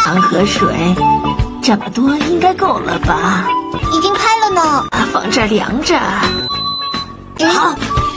糖和水，这么多应该够了吧？ 已经开了呢。 放这儿凉着。好，